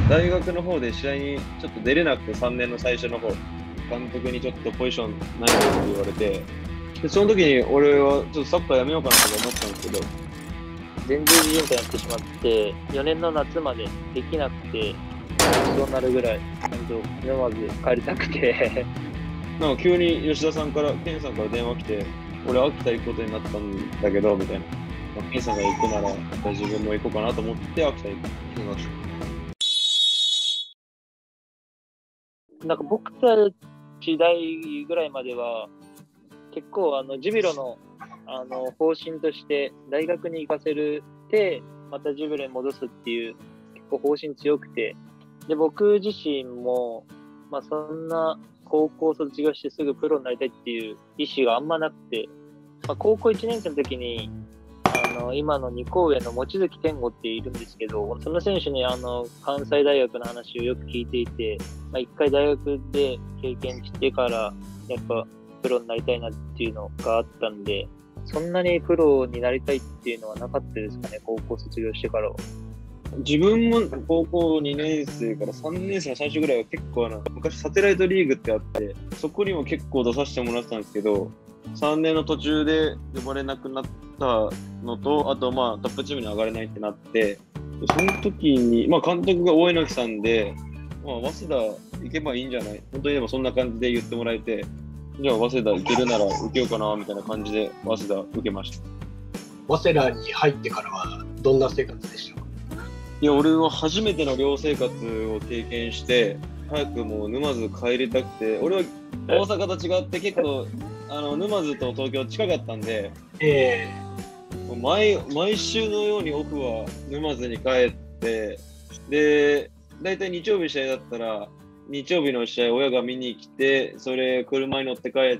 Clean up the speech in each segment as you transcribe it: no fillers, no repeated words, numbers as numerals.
大学の方で試合にちょっと出れなくて、3年の最初の方、監督にちょっとポジションないよって言われて、でその時に俺はちょっとサッカーやめようかなとか思ったんですけど、 前十字靭帯やってしまって、4年の夏までできなくて、そうなるぐらい、沼まず帰りたくてなんか急に吉田さんから、ケンさんから電話来て、俺秋田行くことになったんだけど、みたいな。ケンさんが行くなら、自分も行こうかなと思って秋田行きました。 なんか僕たち代ぐらいまでは、結構ジュビロの方針として大学に行かせるてまたジュビロに戻すっていう結構方針強くて、で僕自身もそんな高校卒業してすぐプロになりたいっていう意思があんまなくて、高校1年生の時に今の2校上の望月健吾っているんですけど、その選手に関西大学の話をよく聞いていて、一回大学で経験してからやっぱプロになりたいなっていうのがあったんで、そんなにプロになりたいっていうのはなかったですかね、高校卒業してからは。 自分も高校2年生から3年生の最初ぐらいは結構昔サテライトリーグってあって、そこにも結構出させてもらってたんですけど、3年の途中で呼ばれなくなったのと、あとトップチームに上がれないってなって、その時に、監督が大榎さんで、早稲田行けばいいんじゃない、本当にでもそんな感じで言ってもらえて、じゃあ早稲田行けるなら受けようかなみたいな感じで早稲田受けました。 早稲田に入ってからはどんな生活でしたか？ いや、俺は初めての寮生活を経験して、早くもう沼津帰りたくて、俺は大阪と違って結構沼津と東京近かったんで、毎週のようにオフは沼津に帰って、で、大体日曜日試合だったら、日曜日の試合親が見に来て、それ車に乗って帰って、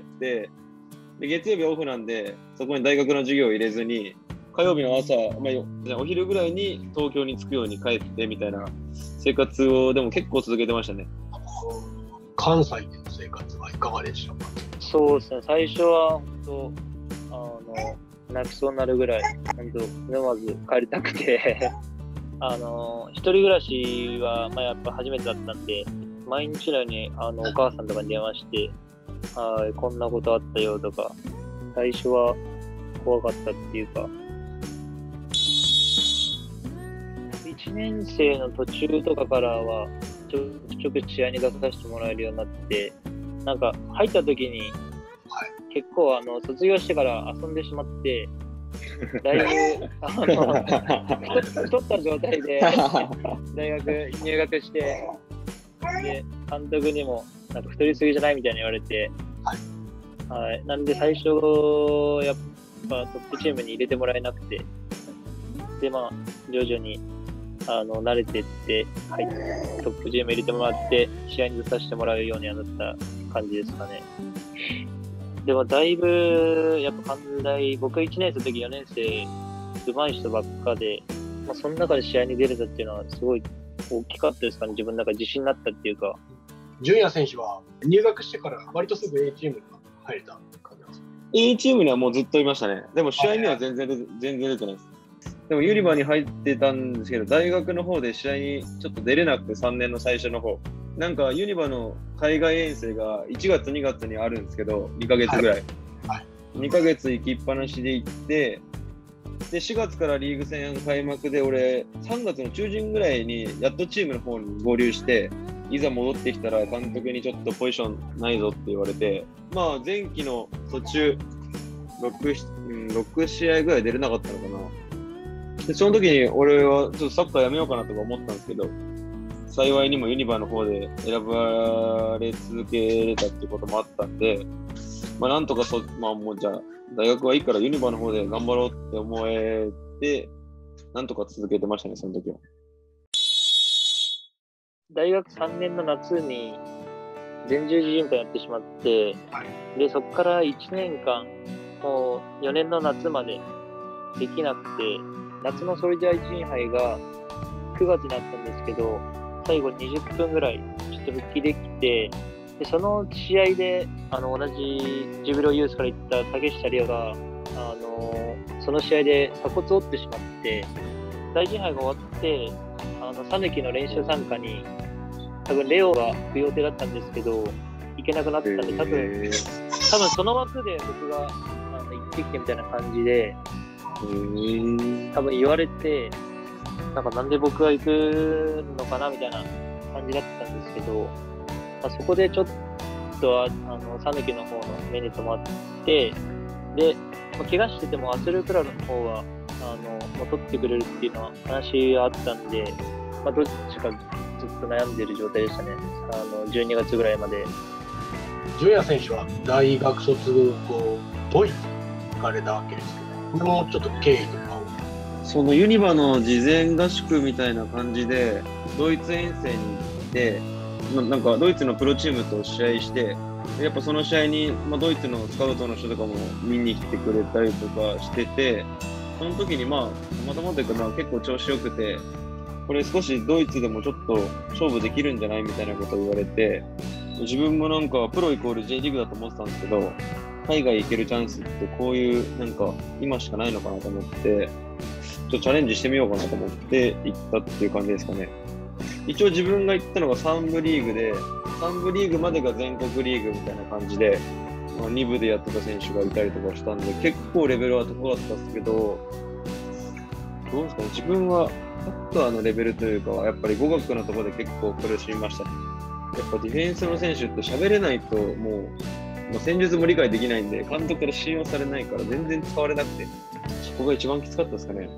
で月曜日オフなんで、そこに大学の授業を入れずに、火曜日の朝、お昼ぐらいに東京に着くように帰ってみたいな生活をでも結構続けてましたね。 関西での生活はいかがでしたか？ そうですね、最初は本当泣きそうになるぐらい本当沼津帰りたくて一人暮らしはやっぱ初めてだったんで、毎日のようにお母さんとかに電話して、こんなことあったよとか、最初は怖かったっていうか、1年生の途中とかからはちょくちょく試合に出させてもらえるようになって、なんか入った時に結構卒業してから遊んでしまって、だいぶ太った状態で大学入学して、で監督にもなんか太りすぎじゃないみたいに言われて、はい、なんで最初やっぱトップチームに入れてもらえなくて、で徐々に慣れていって、はい、トップチーム入れてもらって試合に出させてもらうようにはなった感じですかね。でもだいぶやっぱ寛大、僕1年生の時4年生上手い人ばっかで、その中で試合に出れたっていうのはすごい大きかったですかね。自分の中で自信になったっていうか。 純也選手は入学してから割とすぐ A チームに入れた感じなんですか？ A チームにはもうずっといましたね。でも試合には全然出てないです。でもユニバに入ってたんですけど、大学の方で試合にちょっと出れなくて、3年の最初の方。なんかユニバの海外遠征が1月2月にあるんですけど、2ヶ月ぐらい。2ヶ月行きっぱなしで行って、で、4月からリーグ戦開幕で、俺、3月の中旬ぐらいにやっとチームの方に合流して、いざ戻ってきたら監督にちょっとポジションないぞって言われて、前期の途中、6試合ぐらい出れなかったのかな。で、その時に俺はちょっとサッカーやめようかなとか思ったんですけど、幸いにもユニバの方で選ばれ続けれたっていうこともあったんで、なんとかもうじゃあ、大学はいいからユニバの方で頑張ろうって思えて、なんとか続けてましたね、その時は。 大学3年の夏に前十字靭帯やってしまって、で、そこから1年間、もう4年の夏までできなくて、夏のソリダリティ杯が9月になったんですけど、最後20分ぐらいちょっと復帰できて、でその試合で同じジュビロユースから行った竹下梨央がその試合で鎖骨を折ってしまって、大臣杯が終わって讃岐の練習参加に、多分レオが行く予定だったんですけど、行けなくなったんで、多分その枠で僕が行ってきてみたいな感じで、多分言われて、なんで僕が行くのかなみたいな感じだったんですけど、そこでちょっと讃岐の方の目に留まって、で、怪我しててもアスルクラブの方はもう取ってくれるっていうのは話があったんで、どっちかずっと悩んでる状態でしたね。12月ぐらいまで。 純也選手は大学卒後、ドイツに行かれたわけですけど、もうちょっと経緯とかを。 そのユニバの事前合宿みたいな感じで、ドイツ遠征に行って、なんかドイツのプロチームと試合して、やっぱその試合に、ドイツのスカウトの人とかも見に来てくれたりとかしてて、その時にたまたまというか結構調子よくて、これ少しドイツでもちょっと勝負できるんじゃないみたいなことを言われて、自分もなんかプロイコール J リーグだと思ってたんですけど、海外行けるチャンスってこういうなんか今しかないのかなと思って、ちょっとチャレンジしてみようかなと思って行ったっていう感じですかね。一応自分が行ったのが3部リーグで、3部リーグまでが全国リーグみたいな感じで、2部でやってた選手がいたりとかしたんで、結構レベルは高かったんですけど、どうですかね、自分はサッカーのレベルというかは、やっぱり語学のところで結構苦しみましたね。やっぱディフェンスの選手って喋れないともう戦術も理解できないんで、監督から信用されないから全然使われなくて、そこが一番きつかったですかね。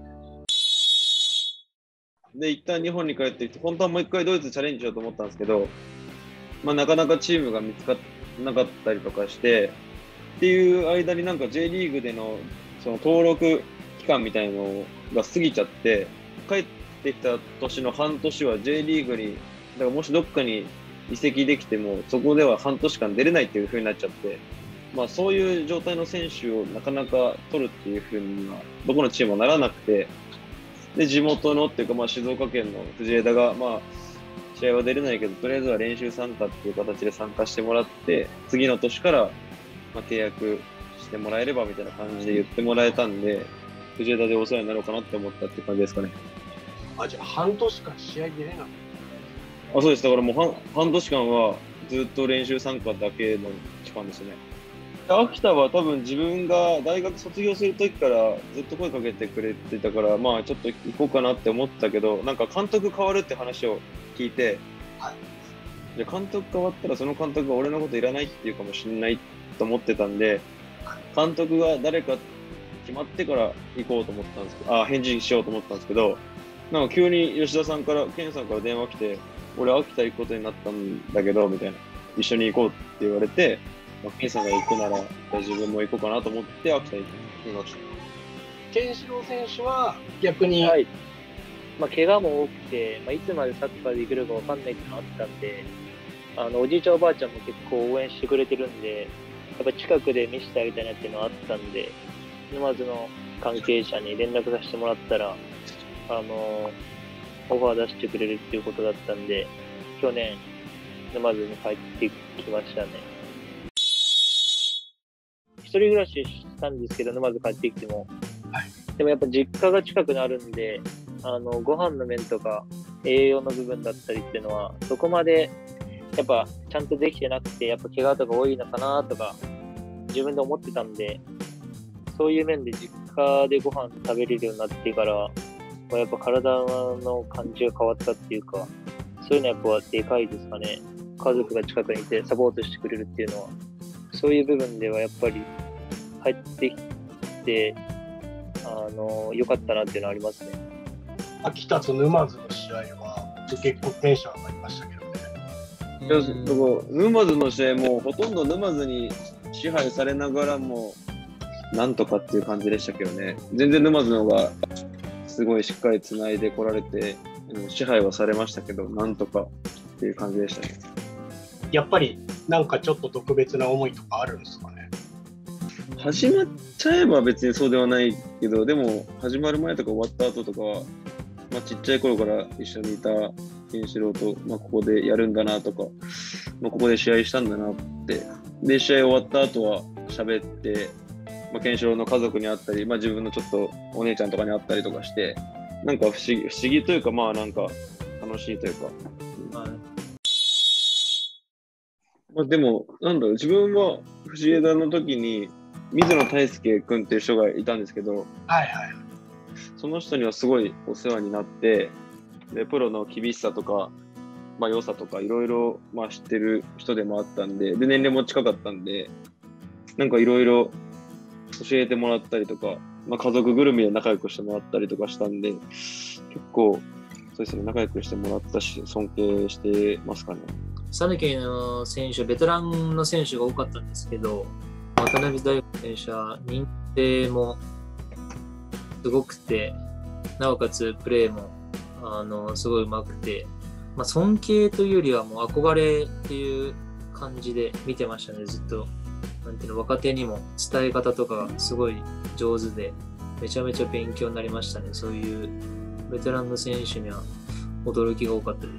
で、一旦日本に帰ってきて、本当はもう一回ドイツチャレンジしようと思ったんですけど、なかなかチームが見つかなかったりとかして、っていう間になんか J リーグでのその登録期間みたいなのが過ぎちゃって、帰ってきた年の半年は J リーグに、だからもしどっかに移籍できても、そこでは半年間出れないっていう風になっちゃって、そういう状態の選手をなかなか取るっていう風には、どこのチームもならなくて、で、地元のっていうか、静岡県の藤枝が、試合は出れないけど、とりあえずは練習参加っていう形で参加してもらって、次の年から、契約してもらえればみたいな感じで言ってもらえたんで、藤枝でお世話になろうかなって思ったっていう感じですかね。 じゃあ半年間試合出れなかった？ そうです。だからもう半年間はずっと練習参加だけの期間ですね。秋田は多分自分が大学卒業する時からずっと声かけてくれてたから、ちょっと行こうかなって思ってたけど、なんか監督変わるって話を聞いて、じゃあ監督変わったらその監督が俺のこといらないっていうかもしれないと思ってたんで、監督が誰か決まってから行こうと思ったんですけど、返事しようと思ったんですけど、なんか急に吉田さんから、健さんから電話来て、俺秋田行くことになったんだけど、みたいな。一緒に行こうって言われて、健さんが行くなら、自分も行こうかなと思って秋田に行きました。 健志郎選手は逆に、 はい、怪我も多くて、いつまでサッカーできるか分かんないっていうのがあったんで、おじいちゃんおばあちゃんも結構応援してくれてるんで、やっぱ近くで見せてあげたいなっていうのがあったんで、沼津の関係者に連絡させてもらったら、オファー出してくれるっていうことだったんで、去年、沼津に帰ってきましたね。一人暮らししたんですけど、沼津帰ってきても。でもやっぱ実家が近くなるんで、ご飯の面とか栄養の部分だったりっていうのは、そこまでやっぱちゃんとできてなくて、やっぱ怪我とか多いのかなとか、自分で思ってたんで、そういう面で実家でご飯食べれるようになってから、やっぱ体の感じが変わったっていうか、そういうのはやっぱでかいですかね。家族が近くにいてサポートしてくれるっていうのは、そういう部分ではやっぱり帰ってきて、良かったなっていうのはありますね。 秋田と沼津の試合は結構テンション上がりましたけどね。 沼津の試合もほとんど沼津に支配されながらもなんとかっていう感じでしたけどね。全然沼津の方がすごいしっかりつないでこられて支配はされましたけど、なんとかっていう感じでしたね。 やっぱりなんかちょっと特別な思いとかあるんですかね。 始まっちゃえば別にそうではないけど、でも始まる前とか終わった後とかは、ちっちゃい頃から一緒にいた健志郎と、ここでやるんだなとか、ここで試合したんだなって、で試合終わった後は喋って、健志郎の家族に会ったり、自分のちょっとお姉ちゃんとかに会ったりとかして、 なんか不思議というか、まあなんか楽しいというか。 はい。 まあでも、なんだろう、自分は藤枝の時に、水野泰介君っていう人がいたんですけど、 はいはい。 その人にはすごいお世話になって、で、プロの厳しさとか、まあ良さとかいろいろまあ知ってる人でもあったんで、で、年齢も近かったんで、なんかいろいろ教えてもらったりとか、まあ家族ぐるみで仲良くしてもらったりとかしたんで、結構、そうですね、仲良くしてもらったし、尊敬してますかね。 讃岐の選手、ベテランの選手が多かったんですけど、渡辺大吾選手は認定もすごくて、なおかつプレーもすごい上手くて、まあ、尊敬というよりはもう憧れっていう感じで見てましたね、ずっと。なんていうの、若手にも伝え方とかがすごい上手で、めちゃめちゃ勉強になりましたね。そういうベテランの選手には驚きが多かったです。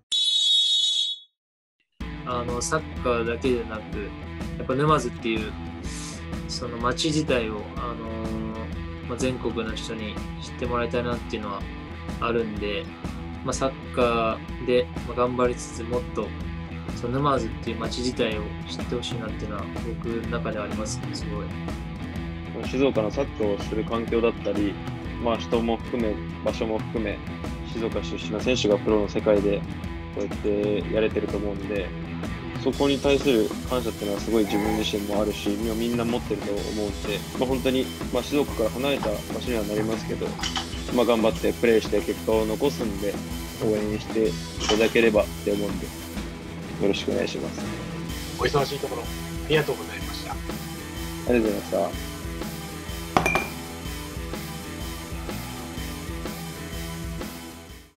サッカーだけでなく、やっぱ沼津っていうその街自体を、まあ、全国の人に知ってもらいたいなっていうのはあるんで、まあ、サッカーで頑張りつつ、もっとその沼津っていう街自体を知ってほしいなっていうのは僕の中ではありますね、すごい。 静岡のサッカーをする環境だったり、まあ、人も含め、場所も含め、静岡出身の選手がプロの世界でこうやってやれてると思うんで、そこに対する感謝っていうのはすごい自分自身もあるし、みんな持ってると思うんで、まあ、本当に、まあ、静岡から離れた場所にはなりますけど、まあ、頑張ってプレーして結果を残すんで、応援していただければって思うんで、よろしくお願いします。 お忙しいところ、ありがとうございました。 ありがとうございました。